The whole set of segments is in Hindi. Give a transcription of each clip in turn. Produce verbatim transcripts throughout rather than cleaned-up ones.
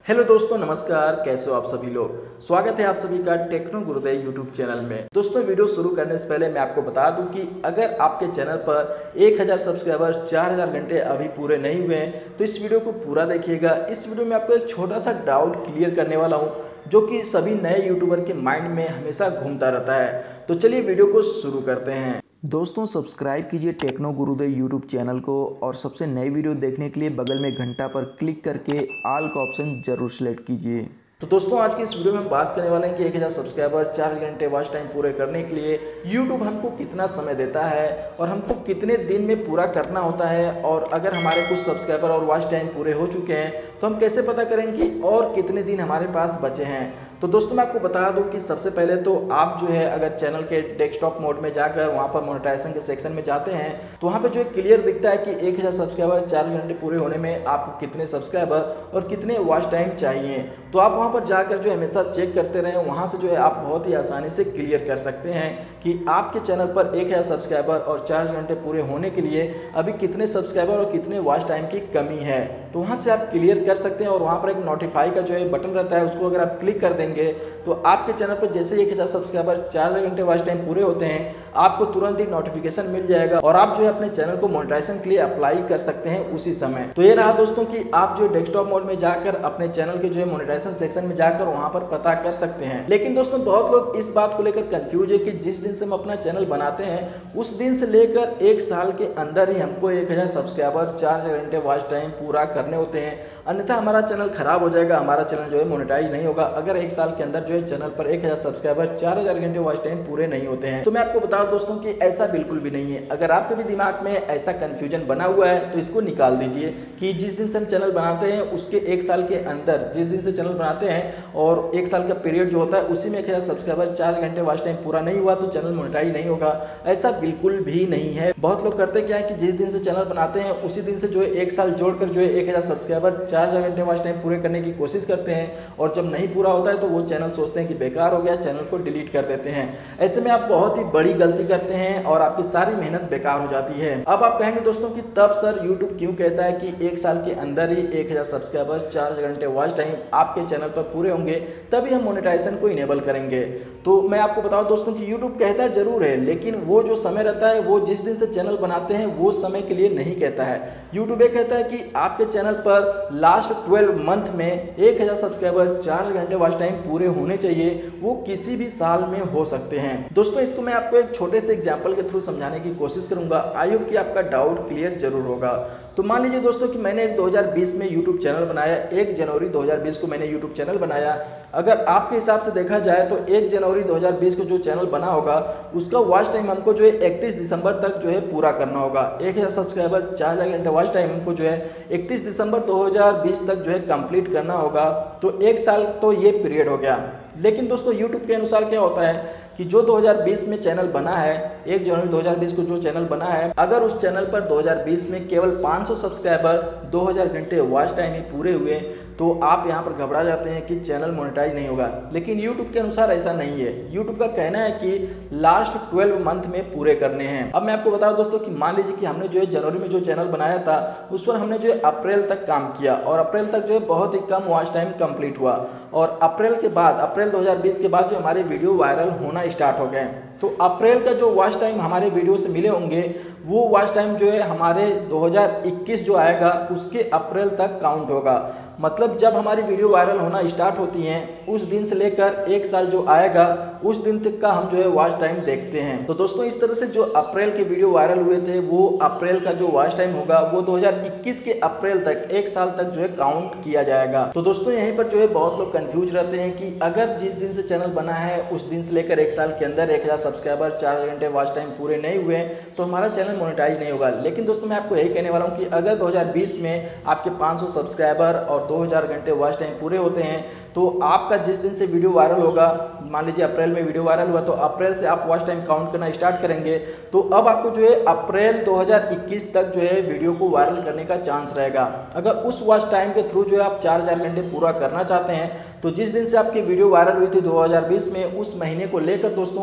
हेलो दोस्तों, नमस्कार। कैसे हो आप सभी लोग। स्वागत है आप सभी का टेक्नो गुरुदेव यूट्यूब चैनल में। दोस्तों, वीडियो शुरू करने से पहले मैं आपको बता दूं कि अगर आपके चैनल पर एक हज़ार सब्सक्राइबर चार हज़ार घंटे अभी पूरे नहीं हुए हैं तो इस वीडियो को पूरा देखिएगा। इस वीडियो में आपको एक छोटा सा डाउट क्लियर करने वाला हूं जो कि सभी नए यूट्यूबर के माइंड में हमेशा घूमता रहता है। तो चलिए वीडियो को शुरू करते हैं। दोस्तों, सब्सक्राइब कीजिए टेक्नो गुरुदेव यूट्यूब चैनल को और सबसे नई वीडियो देखने के लिए बगल में घंटा पर क्लिक करके ऑल का ऑप्शन जरूर सेलेक्ट कीजिए। तो दोस्तों, आज की इस वीडियो में हम बात करने वाले हैं कि एक हज़ार सब्सक्राइबर चार घंटे वॉच टाइम पूरे करने के लिए यूट्यूब हमको कितना समय देता है और हमको कितने दिन में पूरा करना होता है, और अगर हमारे कुछ सब्सक्राइबर और वॉच टाइम पूरे हो चुके हैं तो हम कैसे पता करेंगे और कितने दिन हमारे पास बचे हैं। तो दोस्तों, मैं आपको बता दूं कि सबसे पहले तो आप जो है अगर चैनल के डेस्कटॉप मोड में जाकर वहां पर मोनेटाइजेशन के सेक्शन में जाते हैं तो वहां पे जो है क्लियर दिखता है कि एक हज़ार सब्सक्राइबर चार घंटे पूरे होने में आपको कितने सब्सक्राइबर और कितने वॉच टाइम चाहिए। तो आप वहां पर जाकर जो है हमेशा चेक करते रहें। वहां से जो है आप बहुत ही आसानी से क्लियर कर सकते हैं कि आपके चैनल पर एक हज़ार सब्सक्राइबर और चार घंटे पूरे होने के लिए अभी कितने सब्सक्राइबर और कितने वॉच टाइम की कमी है। तो वहां से आप क्लियर कर सकते हैं और वहां पर एक नोटिफाई का जो है बटन रहता है, उसको अगर आप क्लिक कर देंगे तो आपके चैनल पर जैसे एक हज़ार सब्सक्राइबर चार घंटे वॉच टाइम पूरे होते हैं आपको तुरंत ही नोटिफिकेशन मिल जाएगा और आप जो है अपने चैनल को मोनेटाइजेशन के लिए अप्लाई कर सकते हैं उसी समय। तो ये रहा दोस्तों कि आप जो डेस्कटॉप मोड में जाकर अपने चैनल के जो है मोनेटाइजेशन सेक्शन में जाकर वहां पर पता कर सकते हैं। लेकिन दोस्तों, बहुत लोग इस बात को लेकर कंफ्यूज है कि जिस दिन से हम अपना चैनल बनाते हैं उस दिन से लेकर एक साल के अंदर ही हमको एक हज़ार सब्सक्राइबर चार घंटे वॉच टाइम पूरा करने होते हैं, अन्यथा हमारा चैनल खराब हो जाएगा, हमारा चैनल जो है मोनेटाइज नहीं होगा अगर एक साल के अंदर जो है चैनल पर एक हज़ार सब्सक्राइबर चार हज़ार घंटे वॉच टाइम पूरे नहीं होते हैं। तो मैं आपको बता दूं दोस्तों कि ऐसा बिल्कुल भी नहीं है। अगर आपके भी दिमाग में ऐसा कंफ्यूजन बना हुआ है तो इसको निकाल दीजिए कि जिस दिन से हम चैनल बनाते हैं उसके एक साल के अंदर, जिस दिन से चैनल बनाते हैं और एक साल का पीरियड जो होता है उसी में एक हज़ार सब्सक्राइबर चार घंटे वॉच टाइम पूरा नहीं हुआ तो चैनल मोनेटाइज नहीं होगा। ऐसा बिल्कुल भी नहीं है। बहुत लोग करते क्या है कि जिस दिन से चैनल बनाते हैं उसी दिन से जो है एक साल जोड़कर जो है एक हज़ार सब्सक्राइबर चार हज़ार घंटे वॉच टाइम पूरे करने की कोशिश करते हैं और जब नहीं पूरा होता है तो वो चैनल सोचते हैं कि बेकार हो गया, चैनल को डिलीट कर देते हैं। ऐसे में आप बहुत ही बड़ी गलती करते हैं और आपकी सारी मेहनत बेकार हो जाती है। अब आप कहेंगे दोस्तों कि तब सर यूट्यूब क्यों कहता है कि एक साल के अंदर ही एक हज़ार सब्सक्राइबर चार घंटे वॉच टाइम आपके चैनल पर पूरे होंगे तभी हम मोनेटाइजेशन को इनेबल करेंगे। तो मैं आपको बताऊं दोस्तों कि यूट्यूब कहता जरूर है, लेकिन वो जो समय रहता है वो जिस दिन से चैनल बनाते हैं वो समय के लिए नहीं कहता है। यूट्यूब ये कहता है कि आपके चैनल पर लास्ट ट्वेल्व मंथ में एक हज़ार सब्सक्राइबर चार घंटे वॉच टाइम पूरे होने चाहिए, वो किसी भी साल में हो सकते हैं। दोस्तों, इसको मैं आपको एक छोटे से एग्जांपल के थ्रू समझाने की कोशिश करूंगा। आई होप कि आपका डाउट क्लियर जरूर होगा। तो मान लीजिए दोस्तों कि मैंने एक दो हज़ार बीस में यूट्यूब चैनल बनाया, एक जनवरी दो हज़ार बीस को मैंने यूट्यूब चैनल बनाया। अगर आपके हिसाब से देखा जाए तो एक जनवरी दो हज़ार बीस को जो चैनल बना होगा उसका वॉच टाइम हमको जो है इकतीस दिसंबर तक जो है पूरा करना होगा। एक हज़ार सब्सक्राइबर चार हज़ार घंटे वॉच टाइम हमको जो है इकतीस दिसंबर दो हज़ार बीस तक जो है कंप्लीट करना होगा। तो एक साल तो ये पीरियड हो गया। लेकिन दोस्तों, यूट्यूब के अनुसार क्या होता है कि जो दो हज़ार बीस में चैनल बना है, एक जनवरी दो हज़ार बीस को जो चैनल बना है, अगर उस चैनल पर दो हज़ार बीस में केवल पाँच सौ सब्सक्राइबर दो हज़ार घंटे वॉच टाइम ही पूरे हुए तो आप यहां पर घबरा जाते हैं कि चैनल मोनेटाइज नहीं होगा। लेकिन यूट्यूब के अनुसार ऐसा नहीं है। यूट्यूब का कहना है कि लास्ट ट्वेल्व मंथ में पूरे करने हैं। अब मैं आपको बताऊं दोस्तों कि मान लीजिए कि हमने जो है जनवरी में जो चैनल बनाया था उस पर हमने जो है अप्रैल तक काम किया और अप्रैल तक जो है बहुत ही कम वॉच टाइम कंप्लीट हुआ और अप्रैल के बाद अप्रैल दो हज़ार बीस के बाद जो हमारे वीडियो वायरल होना स्टार्ट हो गए। तो अप्रैल का जो वॉच टाइम हमारे वीडियो से मिले होंगे वो वॉच टाइम जो है हमारे दो हज़ार इक्कीस जो आएगा उसके अप्रैल तक काउंट होगा। मतलब जब हमारी वीडियो वायरल होना स्टार्ट होती हैं उस दिन से लेकर एक साल जो आएगा उस दिन तक का हम जो है वॉच टाइम देखते हैं। तो दोस्तों, इस तरह से जो अप्रैल के वीडियो वायरल हुए थे वो अप्रैल का जो वॉच टाइम होगा वो दो हज़ार इक्कीस के अप्रैल तक एक साल तक जो है काउंट किया जाएगा। तो दोस्तों, यहीं पर जो है बहुत लोग कंफ्यूज रहते हैं कि अगर जिस दिन से चैनल बना है उस दिन से लेकर एक साल के अंदर एक हज़ार सब्सक्राइबर चार घंटे वॉच टाइम पूरे नहीं हुए तो हमारा चैनल मोनेटाइज नहीं होगा। लेकिन दोस्तों, मैं आपको यही कहने वाला हूँ कि अगर दो हज़ार बीस में आपके पाँच सौ सब्सक्राइबर और दो हज़ार घंटे वॉच टाइम पूरे होते हैं तो आपका जिस दिन से वीडियो वायरल होगा, मान लीजिए अप्रैल में वीडियो वायरल हुआ तो अप्रैल से आप वॉच टाइम काउंट करना स्टार्ट करेंगे तो अब आपको जो है अप्रैल दो हज़ार इक्कीस तक जो है वीडियो को वायरल करने का चांस रहेगा। अगर उस वॉच टाइम के थ्रू जो है आप चार हज़ार घंटे पूरा करना चाहते हैं तो जिस दिन से आपकी वीडियो वायरल हुई थी दो हज़ार बीस में उस महीने को लेकर दोस्तों आप दो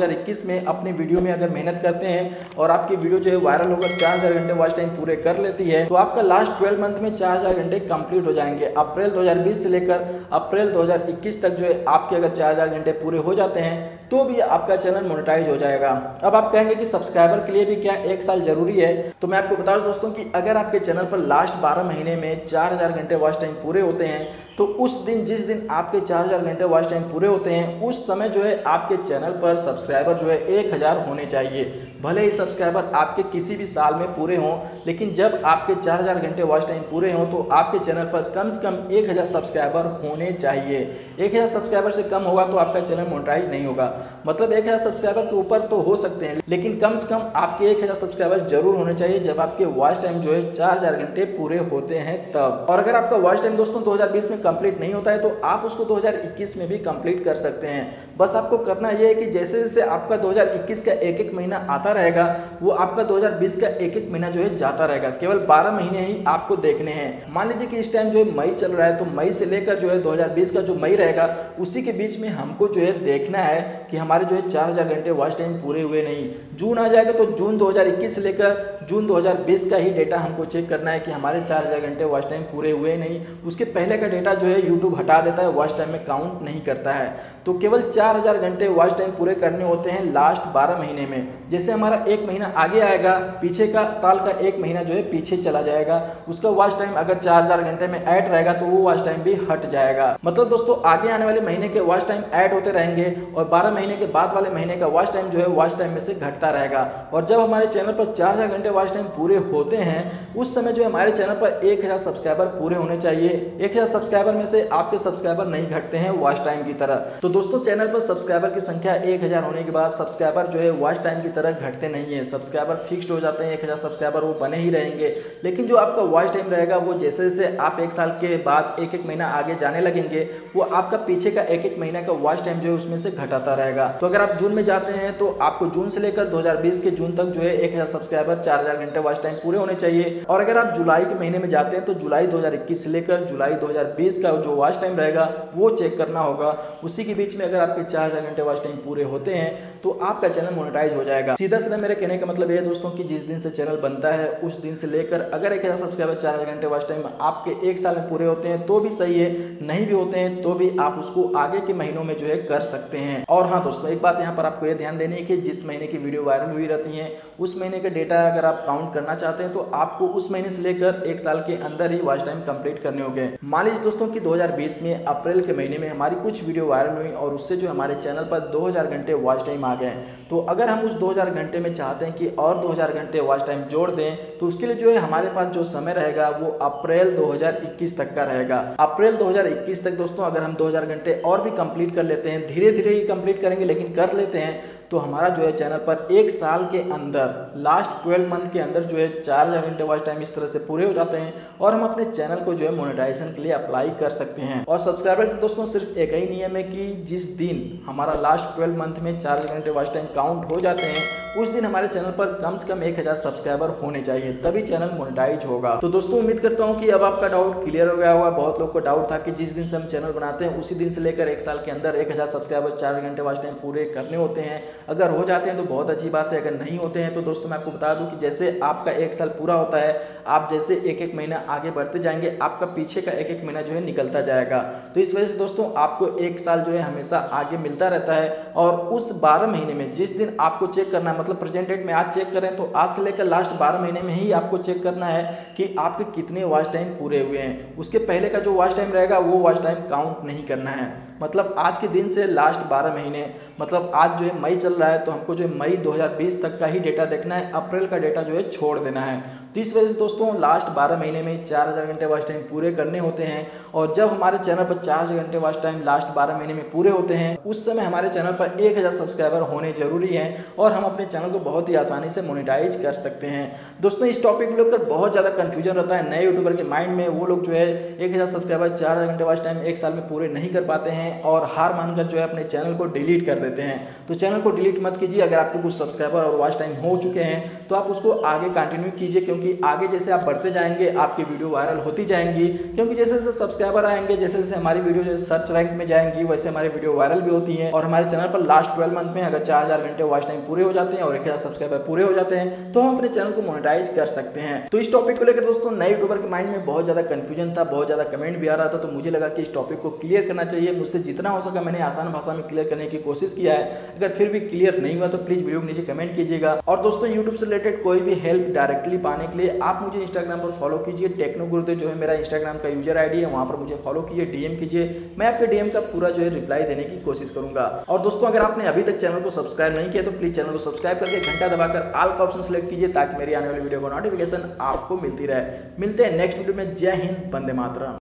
हज़ार इक्कीस में अपनी वीडियो में अगर मेहनत करते हैं और आपकी वीडियो जो है वायरल होकर चार हज़ार घंटे वॉच टाइम पूरे कर लेती है तो आपका लास्ट ट्वेल्व मंथ में चार हज़ार घंटे कंप्लीट हो जाएंगे। अप्रैल दो हज़ार बीस से लेकर अप्रैल दो हज़ार इक्कीस तक जो है आपके अगर चार हज़ार घंटे पूरे हो जाते हैं तो भी आपका चैनल मोनेटाइज हो जाएगा। अब आप कहेंगे कि सब्सक्राइबर के लिए भी क्या एक साल जरूरी है, तो मैं आपको बता दूं दोस्तों कि अगर आपके चैनल पर लास्ट बारह महीने में चार हज़ार घंटे वॉच टाइम पूरे होते हैं तो उस दिन जिस दिन आपके चार हज़ार घंटे वॉच टाइम पूरे होते हैं उस समय जो है आपके चैनल पर सब्सक्राइबर जो है एक हज़ार होने चाहिए। भले ही सब्सक्राइबर आपके किसी भी साल में पूरे हों, लेकिन जब आपके चार हज़ार घंटे वॉच टाइम पूरे हों तो आपके चैनल पर कम से कम एक हज़ार सब्सक्राइबर होने चाहिए। एक हज़ार सब्सक्राइबर से कम होगा तो आपका चैनल मोनेटाइज नहीं होगा। मतलब एक हज़ार सब्सक्राइबर के ऊपर तो हो सकते हैं, लेकिन कम से कम आपके एक हज़ार सब्सक्राइबर जरूर होने चाहिए जब आपके वॉच टाइम जो है चार हज़ार घंटे पूरे होते हैं तब। और अगर आपका वॉच टाइम दोस्तों दो हज़ार बीस में कंप्लीट नहीं होता है तो आप उसको दो हज़ार इक्कीस में भी कंप्लीट कर सकते हैं। बस आपको करना यह है कि जैसे जैसे आपका दो हज़ार इक्कीस का एक एक महीना आता रहेगा वो आपका दो हज़ार बीस का एक एक महीना जो है जाता रहेगा। केवल बारह महीने ही आपको देखने हैं। मान लीजिए कि इस टाइम जो है मई चल रहा है तो मई से लेकर जो है दो हज़ार बीस का जो मई रहेगा उसी के बीच में हमको जो है देखना है कि हमारे जो है चार हज़ार घंटे वॉच टाइम पूरे हुए नहीं। जून आ जाएगा तो जून दो हज़ार इक्कीस से लेकर जून दो हज़ार बीस का ही डेटा हमको चेक करना है कि हमारे चार हज़ार घंटे वॉच टाइम पूरे हुए नहीं। उसके पहले का डेटा जो है यूट्यूब हटा देता है, वॉच टाइम में काउंट नहीं करता है। तो केवल चार हज़ार घंटे वॉच टाइम पूरे करने होते हैं लास्ट बारह महीने में। जैसे हमारा एक महीना आगे आएगा, पीछे का साल का एक महीना जो है पीछे चला जाएगा, उसका वॉच टाइम अगर चार हज़ार घंटे में ऐड रहेगा तो वो वॉच टाइम भी हट जाएगा। मतलब दोस्तों आगे आने वाले महीने के वॉच टाइम ऐड होते रहेंगे और बारह महीने के बाद वाले महीने का वॉच टाइम जो है वॉच टाइम में से घटता रहेगा। और जब हमारे चैनल पर चार हज़ार घंटे वॉच टाइम पूरे होते हैं उस समय जो हमारे चैनल पर एक हज़ार सब्सक्राइबर पूरे होने चाहिए। एक हज़ार सब्सक्राइबर में से आपके सब्सक्राइबर नहीं घटते हैं वॉच टाइम की तरह। तो दोस्तों चैनल पर सब्सक्राइबर की संख्या एक हज़ार होने के बाद सब्सक्राइबर जो है वॉच टाइम की तरह घटते नहीं है। सब्सक्राइबर फिक्स्ड हो जाते हैं, एक हज़ार सब्सक्राइबर वो बने ही रहेंगे। लेकिन जो आपका वॉच टाइम रहेगा वो जैसे जैसे आप एक साल के बाद एक एक महीना आगे जाने लगेंगे वो आपका पीछे का एक एक महीना का वॉच टाइम जो है उसमें से घटाता रहेगा। तो अगर आप जून में जाते हैं तो आपको जून से लेकर दो हज़ार बीस के जून तक जो है एक हज़ार सब्सक्राइबर चार हज़ार घंटे वॉच टाइम पूरे होने चाहिए। और अगर आप जुलाई के महीने में जाते हैं तो जुलाई दो हज़ार इक्कीस से लेकर जुलाई दो हज़ार बीस का जो वॉच टाइम रहेगा वो चेक करना होगा। उसी के बीच में अगर आपके चार हज़ार घंटे वॉच टाइम पूरे होते हैं तो आपका चैनल मोनेटाइज हो जाएगा। सीधा सीधा मेरे कहने का मतलब ये है दोस्तों कि जिस दिन से चैनल बनता है उस दिन से लेकर अगर एक हज़ार सब्सक्राइबर चार हज़ार घंटे वॉच टाइम आपके एक साल में पूरे होते हैं तो भी सही है, नहीं भी होते हैं तो भी आप उसको आगे के महीनों में जो है कर सकते हैं। और हाँ दोस्तों एक बात यहाँ पर आपको ये ध्यान देनी है कि जिस महीने की वीडियो वायरल हुई रहती है उस महीने का डेटा अगर आप काउंट करना चाहते हैं तो आपको उस महीने से लेकर एक साल के अंदर ही वॉच टाइम कंप्लीट करने होंगे। मान लीजिए दोस्तों कि दो हज़ार बीस में अप्रैल के महीने में हमारी कुछ वीडियो वायरल हुई और उससे जो हमारे चैनल पर दो हज़ार घंटे वॉच टाइम आ गए। तो अगर हम उस दो हज़ार घंटे में चाहते हैं कि और दो हज़ार घंटे वॉच टाइम जोड़ दें तो उसके लिए जो है हमारे पास जो समय रहेगा वो अप्रैल दो हज़ार इक्कीस तक का रहेगा। अप्रैल दो हज़ार इक्कीस तक दोस्तों अगर हम दो हज़ार घंटे और भी कंप्लीट कर लेते हैं, धीरे धीरे ही कंप्लीट करेंगे लेकिन कर लेते हैं, तो हमारा जो है चैनल पर एक साल के अंदर लास्ट ट्वेल्व मंथ के अंदर जो है चार हज़ार घंटे वॉच टाइम इस तरह से पूरे हो जाते हैं और हम अपने चैनल को जो है मोनेटाइजेशन के लिए अप्लाई कर सकते हैं। और सब्सक्राइबर के दोस्तों सिर्फ एक ही नियम है कि जिस दिन हमारा लास्ट ट्वेल्व मंथ में चार हज़ार घंटे वॉच टाइम काउंट हो जाते हैं उस दिन हमारे चैनल पर कम से कम एक हज़ार सब्सक्राइबर होने चाहिए, तभी चैनल मोनेटाइज होगा। तो दोस्तों उम्मीद करता हूँ कि अब आपका डाउट क्लियर हो गया होगा। बहुत लोग को डाउट था कि जिस दिन से हम चैनल बनाते हैं उसी दिन से लेकर एक साल के अंदर एक हज़ार सब्सक्राइबर चार घंटे वॉच टाइम पूरे करने होते हैं। अगर हो जाते हैं तो बहुत अच्छी बात है, अगर नहीं होते हैं तो दोस्तों मैं आपको बता दूं कि जैसे आपका एक साल पूरा होता है, आप जैसे एक एक महीना आगे बढ़ते जाएंगे आपका पीछे का एक एक महीना जो है निकलता जाएगा। तो इस वजह से दोस्तों आपको एक साल जो है हमेशा आगे मिलता रहता है। और उस बारह महीने में जिस दिन आपको चेक करना है, मतलब प्रेजेंट डेट में आज चेक करें तो आज से लेकर लास्ट बारह महीने में ही आपको चेक करना है कि आपके कितने वॉच टाइम पूरे हुए हैं। उसके पहले का जो वॉच टाइम रहेगा वो वॉच टाइम काउंट नहीं करना है। मतलब आज के दिन से लास्ट बारह महीने, मतलब आज जो है मई चल रहा है तो हमको जो है मई दो हज़ार बीस तक का ही डेटा देखना है, अप्रैल का डेटा जो है छोड़ देना है। तो इस वजह से दोस्तों लास्ट बारह महीने में चार हज़ार घंटे वॉच टाइम पूरे करने होते हैं। और जब हमारे चैनल पर चार हज़ार घंटे वॉच टाइम लास्ट बारह महीने में पूरे होते हैं उस समय हमारे चैनल पर एक हज़ार सब्सक्राइबर होने जरूरी हैं और हम अपने चैनल को बहुत ही आसानी से मोनेटाइज कर सकते हैं। दोस्तों इस टॉपिक को लेकर बहुत ज़्यादा कन्फ्यूजन रहता है नए यूट्यूबर के माइंड में। वो लोग जो है एक हज़ार सब्सक्राइबर चार हज़ार घंटे वॉच टाइम एक साल में पूरे नहीं कर पाते हैं और हार मानकर जो है अपने चैनल को डिलीट कर देते हैं। तो चैनल को डिलीट मत कीजिए। अगर आपके कुछ सब्सक्राइबर और वॉच टाइम हो चुके हैं तो आप उसको आगे कंटिन्यू कीजिए, क्योंकि आगे जैसे आप बढ़ते जाएंगे आपकी वीडियो वायरल होती जाएंगी। क्योंकि जैसे जैसे सब्सक्राइबर आएंगे, जैसे जैसे हमारी वीडियो जो सर्च रैंक में जाएंगी, वैसे हमारी वीडियो वायरल भी होती है और हमारे चैनल पर लास्ट ट्वेल्व मंथ में अगर चार हजार घंटे वॉच टाइम पूरे हो जाते हैं और एक हजार सब्सक्राइबर पूरे हो जाते हैं तो हम अपने चैनल को मोनेटाइज कर सकते हैं। तो इस टॉपिक को लेकर दोस्तों नए यूट्यूबर के माइंड में बहुत ज्यादा कंफ्यूजन था, बहुत ज्यादा कमेंट भी आ रहा था, तो मुझे लगा कि इस टॉपिक को क्लियर करना चाहिए। मुझसे जितना हो सका मैंने आसान भाषा में क्लियर करने की कोशिश किया है। अगर फिर भी क्लियर नहीं हुआ तो प्लीज वीडियो के नीचे कमेंट कीजिएगा। और दोस्तों यूट्यूब से रिलेटेड कोई भी हेल्प डायरेक्टली पाने के लिए आप मुझे इंस्टाग्राम पर फॉलो कीजिए। टेक्नो गुरुदेव जो है मेरा इंस्टाग्राम का यूजर आईडी है, वहां पर मुझे फॉलो कीजिए, डीएम कीजिए। मैं आपके डीएम का पूरा जो है रिप्लाई देने की कोशिश करूंगा। और दोस्तों अगर आपने अभी तक चैनल को सब्सक्राइब नहीं किया तो प्लीज चैनल को सब्सक्राइब करके घंटा दबाकर ऑल का ऑप्शन सेलेक्ट कीजिए ताकि मेरी आने वाली वीडियो का नोटिफिकेशन आपको मिलती रहे। मिलते हैं नेक्स्ट वीडियो में। जय हिंद, वंदे मातरम।